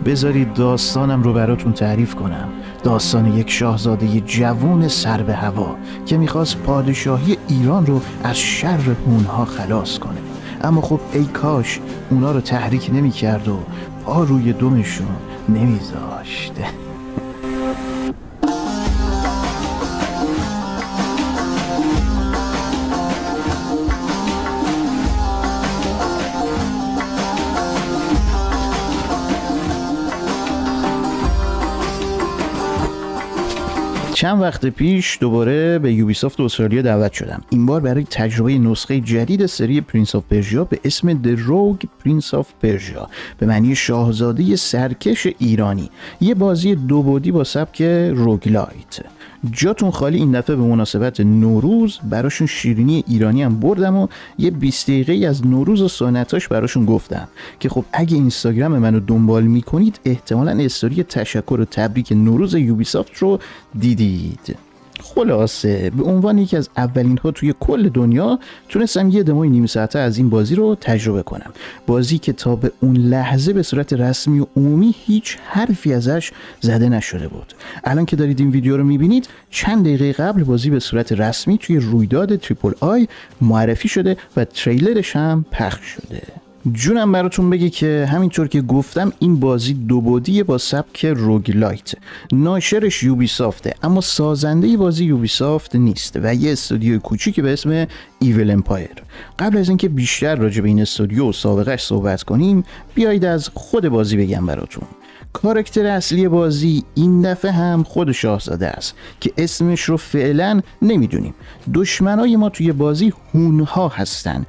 بذارید داستانم رو براتون تعریف کنم. داستان یک شاهزاده جوان سر به هوا که میخواست پادشاهی ایران رو از شر هونها خلاص کنه، اما خب ای کاش اونا رو تحریک نمیکرد و پا روی دمشون نمیذاشت. چند وقت پیش دوباره به یوبیسافت استرالیا دعوت شدم، این بار برای تجربه نسخه جدید سری پرنس آف پرژیا به اسم The Rogue Prince of Persia، به معنی شاهزاده سرکش ایرانی، یه بازی دو بعدی با سبک روگلایت. جاتون خالی این دفعه به مناسبت نوروز براشون شیرینی ایرانی هم بردم و یه 20 دقیقه از نوروز و سنتاش براشون گفتم که خب اگه اینستاگرام منو دنبال میکنید احتمالاً استوری تشکر و تبریک نوروز یوبیسافت رو دیدید. خلاصه به عنوان یکی از اولین ها توی کل دنیا تونستم یه دموی نیم ساعته از این بازی رو تجربه کنم، بازی که تا به اون لحظه به صورت رسمی و عمومی هیچ حرفی ازش زده نشده بود. الان که دارید این ویدیو رو میبینید چند دقیقه قبل بازی به صورت رسمی توی رویداد تریپل آی معرفی شده و تریلرش هم پخش شده. جونم براتون بگه که همینطور که گفتم این بازی دو بعدی با سبک روگلایت، ناشرش یوبیسافته اما سازنده بازی یوبیسافت نیست و یه استودیوی کوچیکی به اسم ایول امپایر. قبل از اینکه بیشتر راجع به این استودیو و سابقه‌اش صحبت کنیم بیایید از خود بازی بگم براتون. کاراکتر اصلی بازی این دفعه هم خود شاهزاده است که اسمش رو فعلا نمیدونیم. دشمنای ما توی بازی هونها هستن.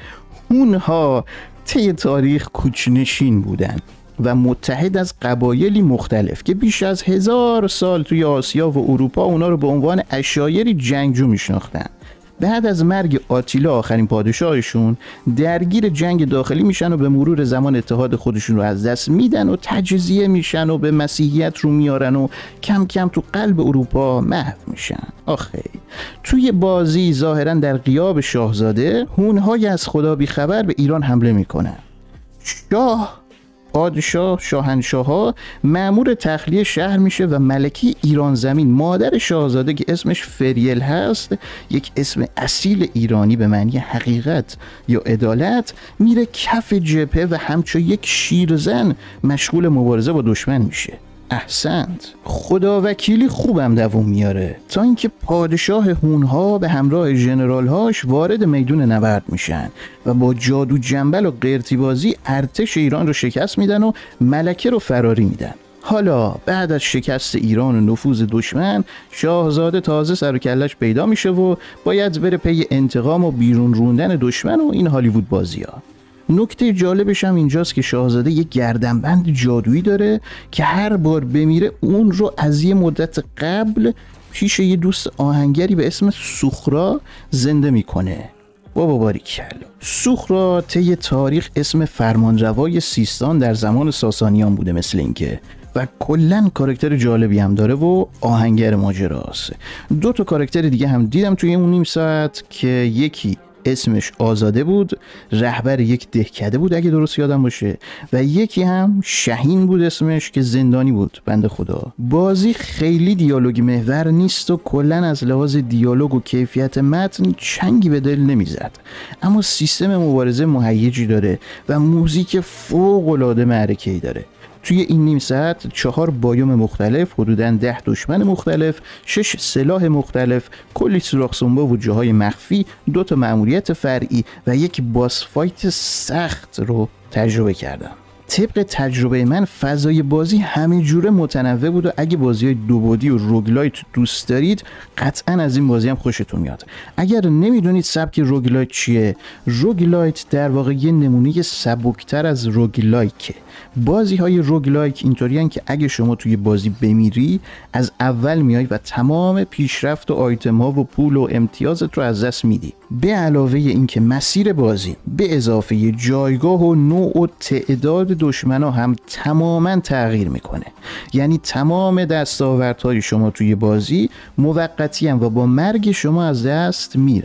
هونها طی تاریخ کوچنشین بودن و متحد از قبایلی مختلف که بیش از 1000 سال توی آسیا و اروپا اونا رو به عنوان عشایری جنگجو میشناختن. بعد از مرگ آتیلا آخرین پادشاهشون درگیر جنگ داخلی میشن و به مرور زمان اتحاد خودشون رو از دست میدن و تجزیه میشن و به مسیحیت رو میارن و کم کم تو قلب اروپا محو میشن. آخه توی بازی ظاهرا در غیاب شاهزاده هونهای از خدا بی خبر به ایران حمله میکنن. پادشاه شاهنشاه ها مأمور تخلیه شهر میشه و ملکه ایران زمین مادر شاهزاده که اسمش فریل هست، یک اسم اصیل ایرانی به معنی حقیقت یا عدالت، میره کف جبهه و همچون یک شیرزن مشغول مبارزه با دشمن میشه. احسنت، خدا وکیلی خوبم دووم میاره تا اینکه پادشاه هونها به همراه ژنرال‌هاش وارد میدون نبرد میشن و با جادو جنبل و قرتی بازی ارتش ایران رو شکست میدن و ملکه رو فراری میدن. حالا بعد از شکست ایران و نفوذ دشمن، شاهزاده تازه سر و کله‌اش پیدا میشه و باید بره پی انتقام و بیرون روندن دشمن و این هالیوود بازی‌ها. نکته جالبش هم اینجاست که شاهزاده یک گردنبند جادویی داره که هر بار بمیره اون رو از یه مدت قبل پیش یه دوست آهنگری به اسم سوخرا زنده میکنه. بابا باریکلا. سوخرا طی تاریخ اسم فرمانروای سیستان در زمان ساسانیان بوده مثل اینکه، و کلن کاراکتر جالبی هم داره و آهنگر ماجراست. 2 تا کاراکتر دیگه هم دیدم توی اون نیم ساعت که یکی اسمش آزاده بود، رهبر یک دهکده بود اگه درست یادم باشه، و یکی هم شاهین بود اسمش که زندانی بود بنده خدا. بازی خیلی دیالوگی محور نیست و کلن از لحاظ دیالوگ و کیفیت متن چنگی به دل نمیزد، اما سیستم مبارزه مهیجی داره و موزیک فوق‌العاده معرکه‌ای داره. توی این نیم ساعت 4 بایوم مختلف، حدوداً 10 دشمن مختلف، 6 سلاح مختلف، کلی سوراخ سنبا و جاهای مخفی، 2 تا مأموریت فرعی و یک باس فایت سخت رو تجربه کردم. طبق تجربه من فضای بازی همه جوره متنوع بود و اگه بازی‌های دو بعدی و روگلایت دوست دارید قطعاً از این بازی هم خوشتون میاد. اگر نمیدونید سبک روگلایت چیه، روگلایت در واقع یه نمونه سبکتر از روگلایکه. بازی‌های روگلایک اینطوریان که اگه شما توی بازی بمیری از اول میای و تمام پیشرفت و آیتم‌ها و پول و امتیازت رو از دست میدی. به علاوه اینکه مسیر بازی به اضافه جایگاه و نوع و تعداد دشمنا هم تماما تغییر میکنه. یعنی تمام دستاوردهای شما توی بازی موقتی هم و با مرگ شما از دست میرن.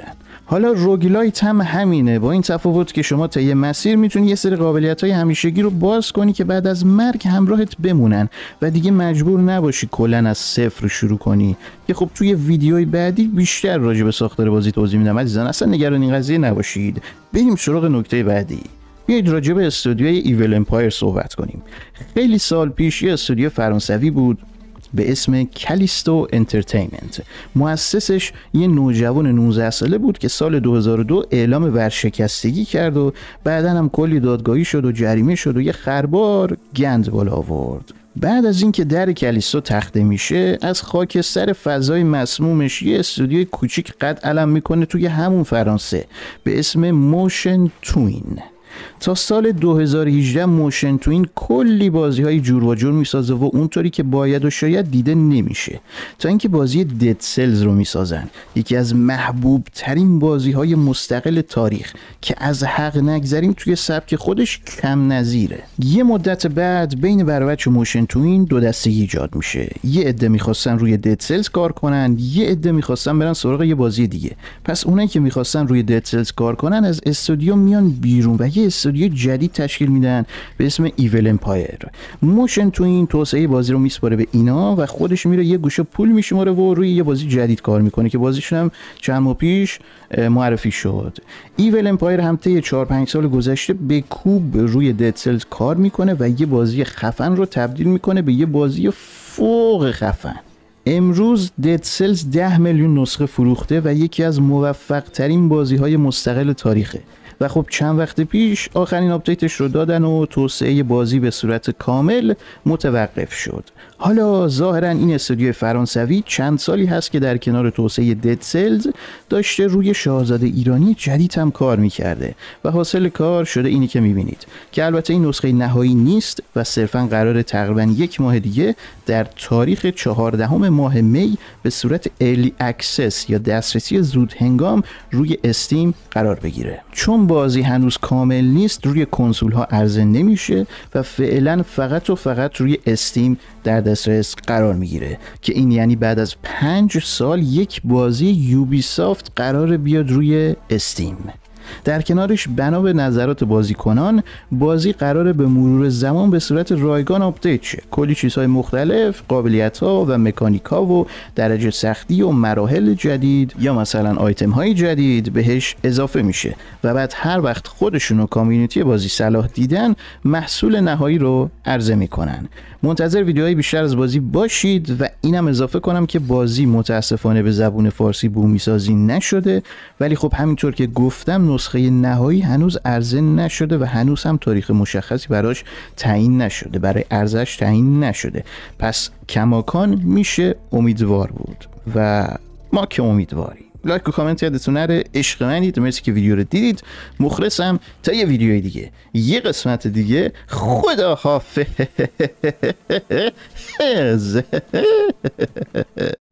حالا روگلایت هم همینه، با این تفاوت که شما طی مسیر میتونی یه سری قابلیت‌های همیشگی رو باز کنی که بعد از مرگ همراهت بمونن و دیگه مجبور نباشی کلاً از صفر شروع کنی. که خب توی ویدیوی بعدی بیشتر راجع به ساختار بازی توضیح میدم، عزیزان اصلا نگران این قضیه نباشید. بریم سراغ نکته بعدی. بیایید راجع به استودیوی ایول امپایر صحبت کنیم. خیلی سال پیش یه استودیو فرانسوی بود به اسم کالیستو انترتینمنت. مؤسسش یه نوجوان 19 ساله بود که سال 2002 اعلام ورشکستگی کرد و بعداً هم کلی دادگاهی شد و جریمه شد و یه خربار گند بالا آورد. بعد از اینکه در کالیستو تخته میشه، از خاکستر فضای مسمومش یه استودیوی کوچیک قد علم میکنه توی همون فرانسه به اسم موشن توین. تا سال 2018 موشن توین کلی بازی های جور و جور میسازه و اونطوری که باید و شاید دیده نمیشه، تا اینکه بازی دد سلز رو میسازن، یکی از محبوب ترین بازی های مستقل تاریخ که از حق نگذریم توی سبک خودش کم نظیره. یه مدت بعد بین بچه موشن توین دو دستگی ایجاد میشه، یه عده میخواستن روی دد سلز کار کنن، یه عده میخواستن برن سراغ یه بازی دیگه. پس اونایی که میخواستن روی دد سلز کار کنن از استودیو میان بیرون و یه استودیو جدید تشکیل میدن به اسم ایول امپایر. موشن تو این توسعه بازی رو میسپاره به اینا و خودش میره یه گوشه پول میشماره و روی یه بازی جدید کار میکنه که بازیشون هم چند ماه پیش معرفی شد. ایول امپایر هم طی 4-5 سال گذشته به کوب روی دد سلز کار میکنه و یه بازی خفن رو تبدیل میکنه به یه بازی فوق خفن. امروز دد سلز 10 میلیون نسخه فروخته و یکی از موفق ترین بازی های مستقل تاریخه و خب چند وقت پیش آخرین آپدیتش رو دادن و توسعه بازی به صورت کامل متوقف شد. حالا ظاهرا این استودیو فرانسوی چند سالی هست که در کنار توسعه دد سلز داشته روی شاهزاده ایرانی جدید هم کار میکرده و حاصل کار شده اینی که میبینید که البته این نسخه نهایی نیست و صرفا قرار تقریبا 1 ماه دیگه در تاریخ 14 ماه می به صورت ارلی اکسس یا دسترسی زود هنگام روی استیم قرار بگیره. چون بازی هنوز کامل نیست روی کنسول ها عرضه نمیشه و فعلا فقط و فقط روی استیم در دسترس قرار میگیره که این یعنی بعد از 5 سال یک بازی یوبی سافت قرار بیاد روی استیم. در کنارش بنا به نظرات بازیکنان بازی قراره به مرور زمان به صورت رایگان آپدیت شه. کلی چیزهای مختلف، قابلیت‌ها و مکانیک‌ها و درجه سختی و مراحل جدید یا مثلا آیتم‌های جدید بهش اضافه میشه و بعد هر وقت خودشون و کامیونیتی بازی صلاح دیدن محصول نهایی رو عرضه میکنن. منتظر ویدیوهای بیشتر از بازی باشید و اینم اضافه کنم که بازی متاسفانه به زبون فارسی بومی سازی نشده، ولی خب همینطور که گفتم نسخه نهایی هنوز عرضه نشده و هنوز هم تاریخ مشخصی براش تعیین نشده، برای عرضش تعیین نشده. پس کماکان میشه امیدوار بود و ما که امیدواریم. لایک و کامنت یادتون نره. عشق منید، مرسی که ویدیو رو دیدید. مخلصم. تا یه ویدیوی دیگه، یه قسمت دیگه. خدا حافظ.